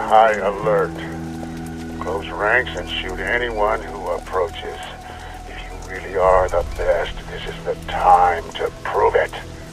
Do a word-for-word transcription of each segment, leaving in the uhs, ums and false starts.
high alert. Close ranks and shoot anyone who approaches. If you really are the best, this is the time to prove it.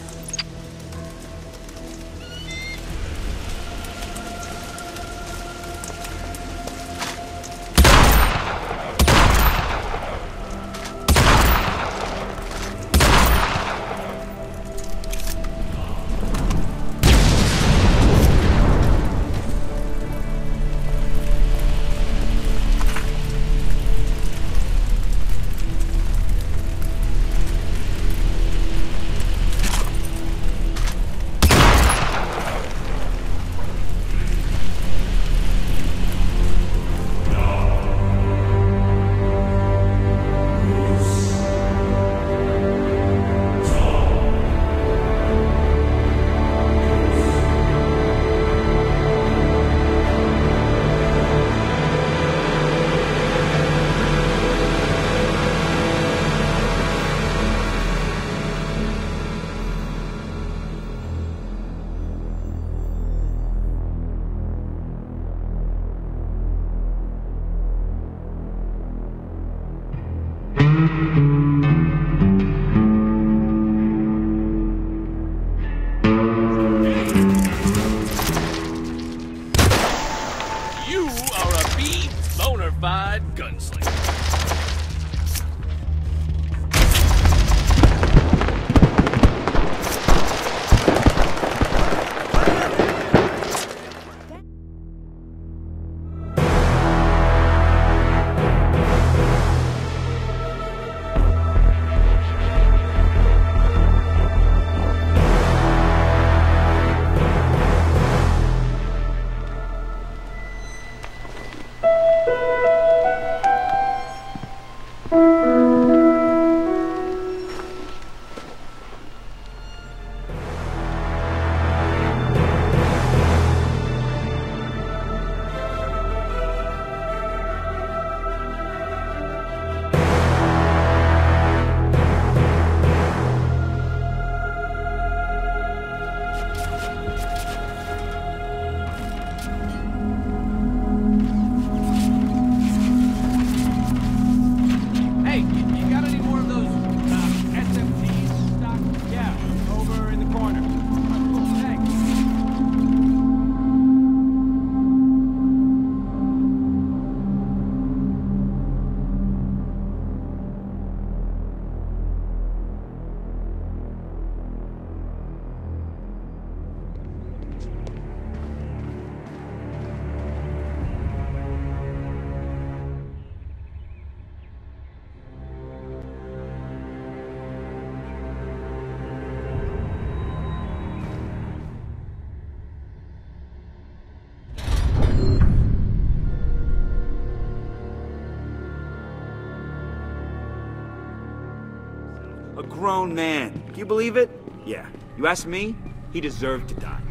A grown man. Can you believe it? Yeah. You ask me, he deserved to die.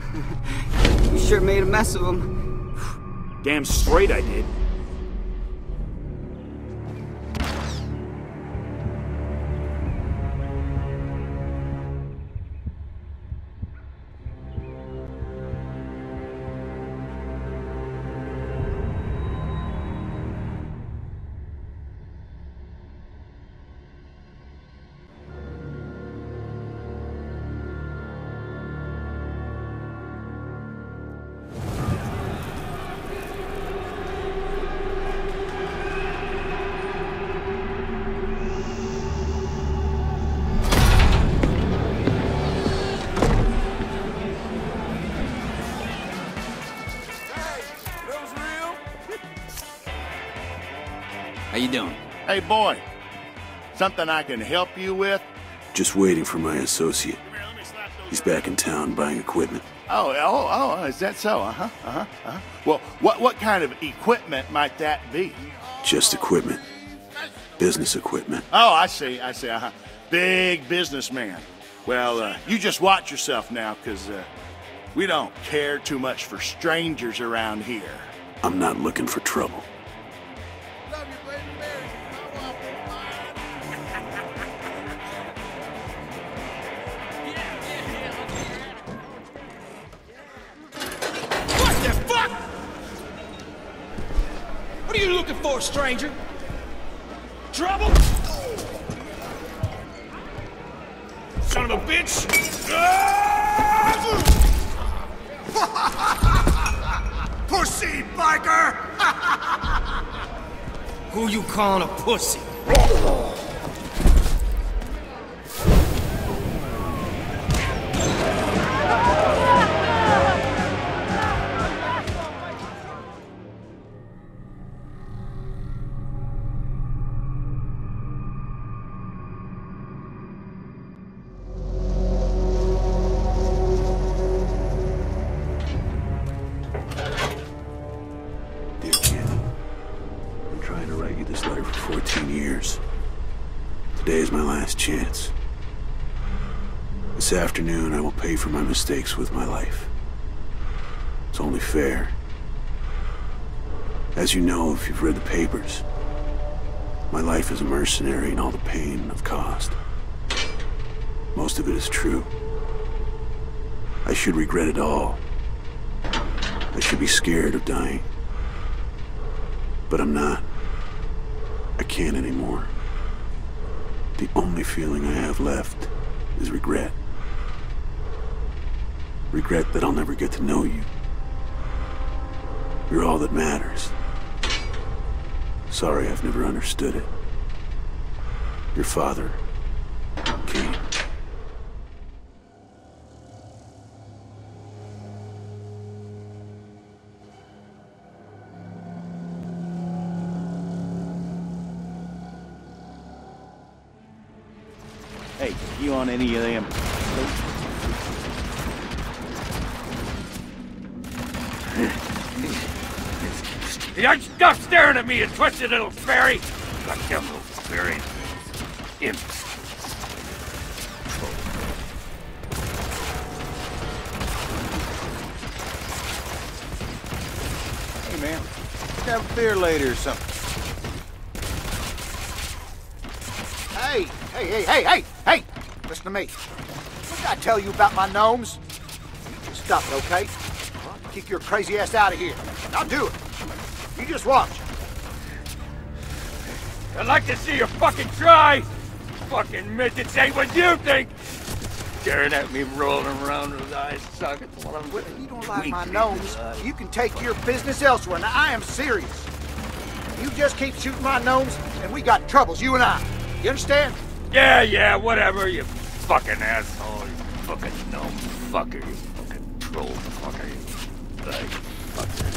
You sure made a mess of him. Damn straight I did. How you doing? Hey, boy. Something I can help you with? Just waiting for my associate. He's back in town buying equipment. Oh, oh, oh, is that so? Uh-huh, uh-huh, uh-huh. Well, what, what kind of equipment might that be? Just equipment. Business equipment. Oh, I see, I see, uh-huh. Big businessman. Well, uh, you just watch yourself now, because uh, we don't care too much for strangers around here. I'm not looking for trouble. What are you looking for, stranger? Trouble? Son of a bitch! Pussy, biker! Who you calling a pussy? Today is my last chance. This afternoon, I will pay for my mistakes with my life. It's only fair. As you know, if you've read the papers, my life as a mercenary and all the pain I've caused. Most of it is true. I should regret it all. I should be scared of dying. But I'm not. I can't anymore. The only feeling I have left is regret. Regret that I'll never get to know you. You're all that matters. Sorry I've never understood it. Your father, Kane. Hey, you on any of them? Yeah, stop staring at me, you twisted little fairy! Goddamn little fairy. Imp. Hey, man. Let's have a beer later or something. Hey, hey, hey, hey, hey, hey! Listen to me. What did I tell you about my gnomes? You just stop it, okay? I'll kick your crazy ass out of here. And I'll do it. You just watch. I'd like to see you fucking try! Fucking midgets ain't what you think! Staring at me, rolling around with his eyes sockets while I'm... Well, if you don't like my gnomes, you can take your business elsewhere. Now, I am serious. You just keep shooting my gnomes, and we got troubles, you and I. You understand? Yeah, yeah, whatever, you fucking asshole. You fucking gnome fucker. You fucking troll fucker. You like fucker.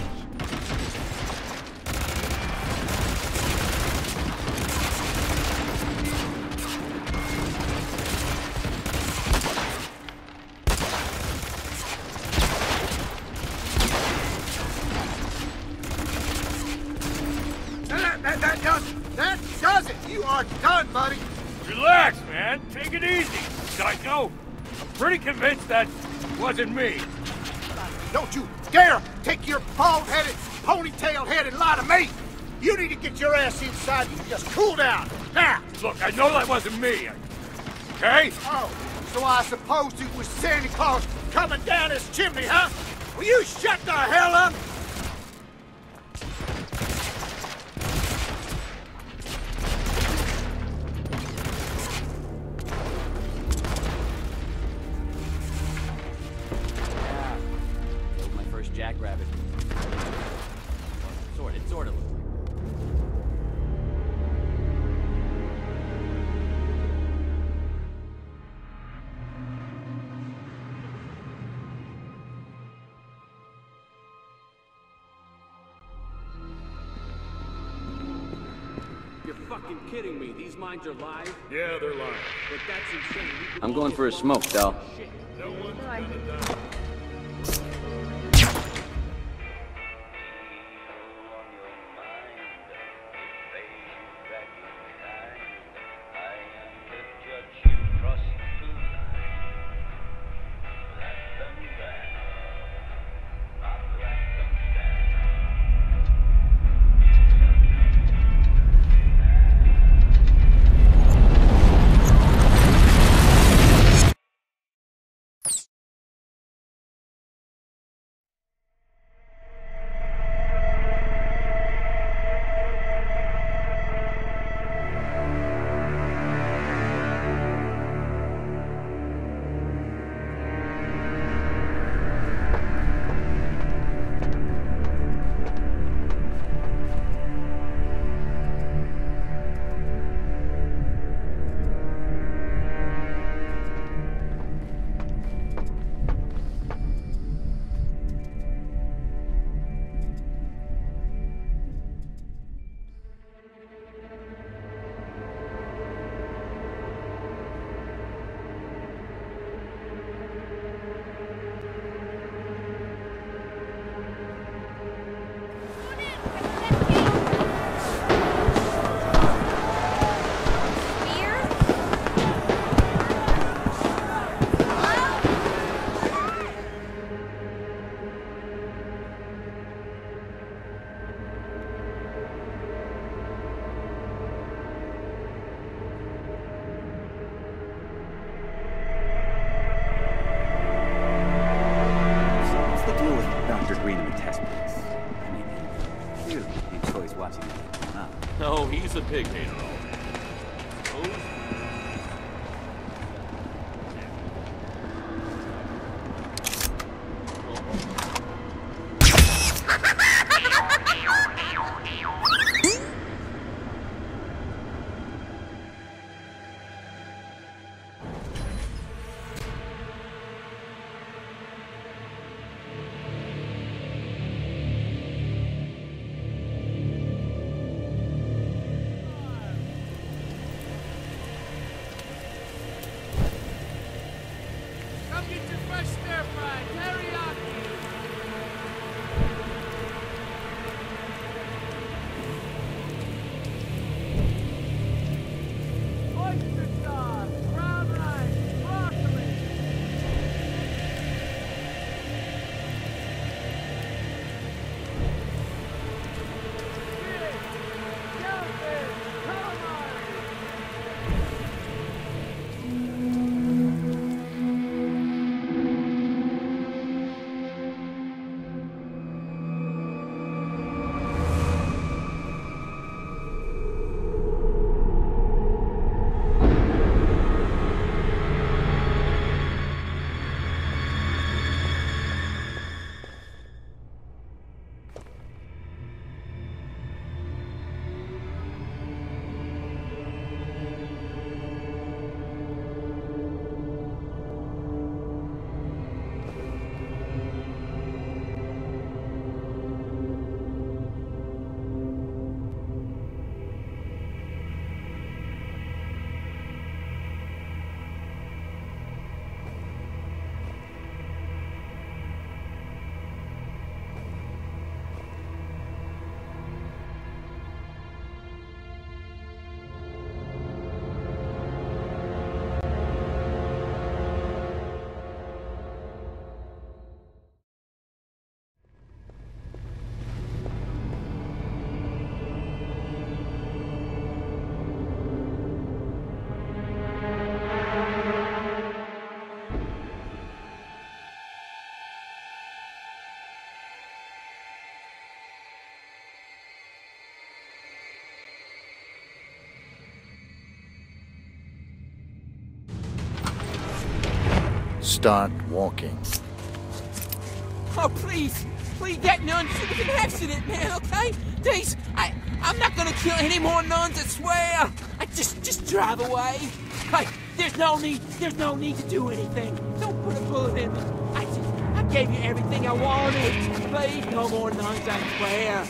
That, that, that does it. That does it. You are done, buddy. Relax, man. Take it easy, psycho. I'm pretty convinced that wasn't me. Don't you dare take your bald-headed, ponytail-headed lie to me. You need to get your ass inside and just cool down. Now. Look, I know that wasn't me. Okay? Oh, so I suppose it was Santa Claus coming down this chimney, huh? Will you shut the hell up? Jackrabbit. Sort it, sort of. You're fucking kidding me. These mines are live? Yeah, they're live. But that's insane. I'm going for a smoke, Dal. No one's gonna die. Huh. No, he's a pig hater. Oh. Start walking. Oh, please. Please, that nun, it was an accident, man, okay? Please, I, I'm not gonna kill any more nuns, I swear. I just, just drive away. Hey, there's no need, there's no need to do anything. Don't put a bullet in me. I just, I gave you everything I wanted. Please, no more nuns, I swear.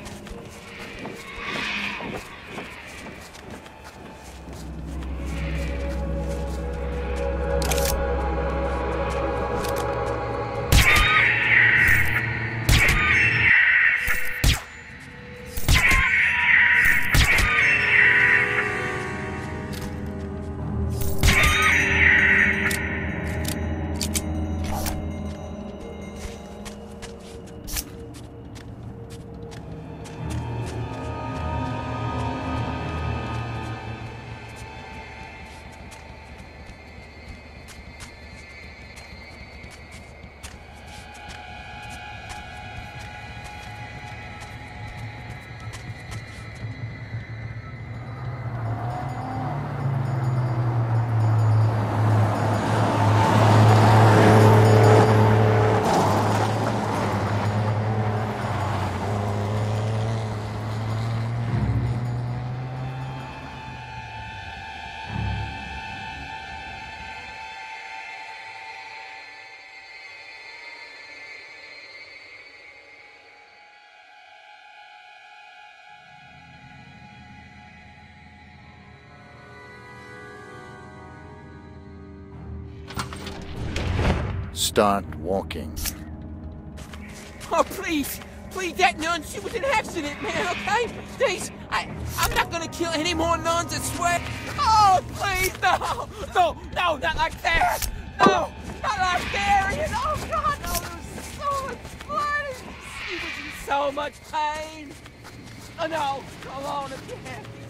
Start walking. Oh, please. Please, that nun, she was an accident, man, okay? Please, I, I'm not gonna kill any more nuns, I swear. Oh, please, no. No, no, not like that. No, not like that. Oh, God, no, there was so much blood. She was in so much pain. Oh, no, go on if you have to.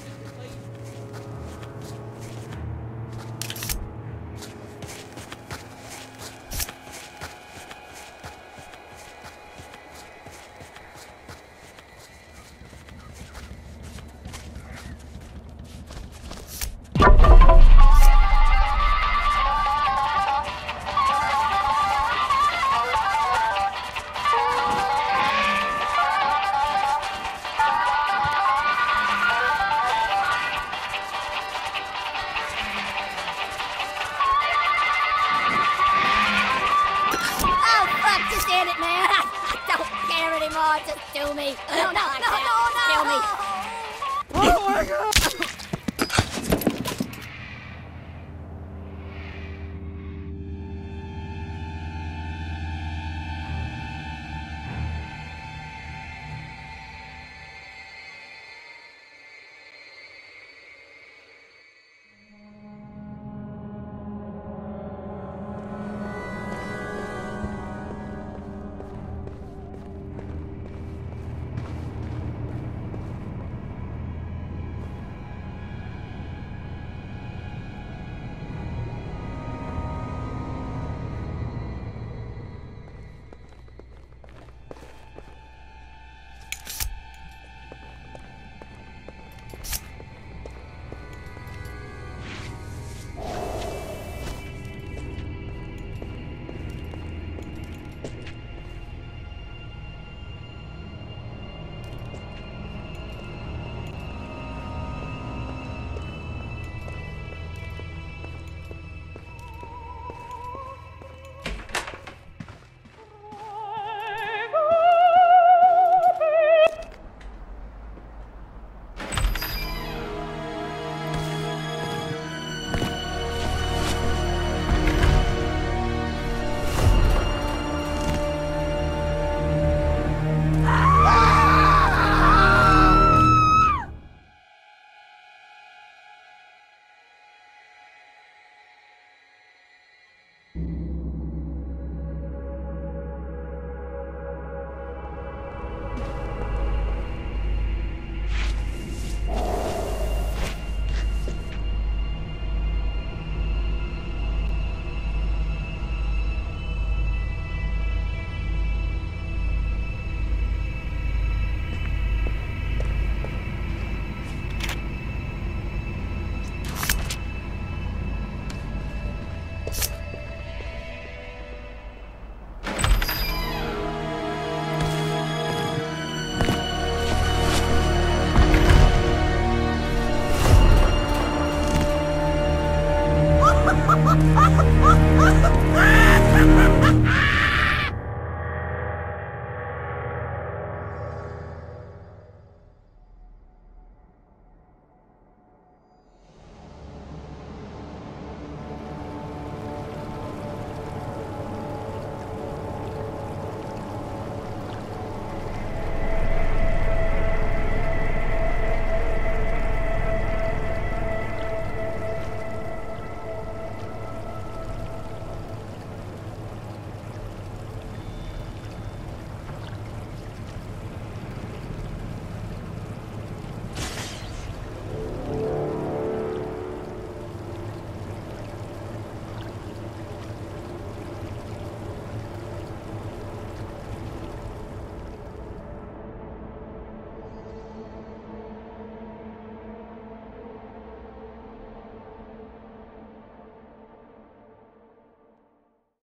Oh, just do me. No, no, no, no, no. Kill me.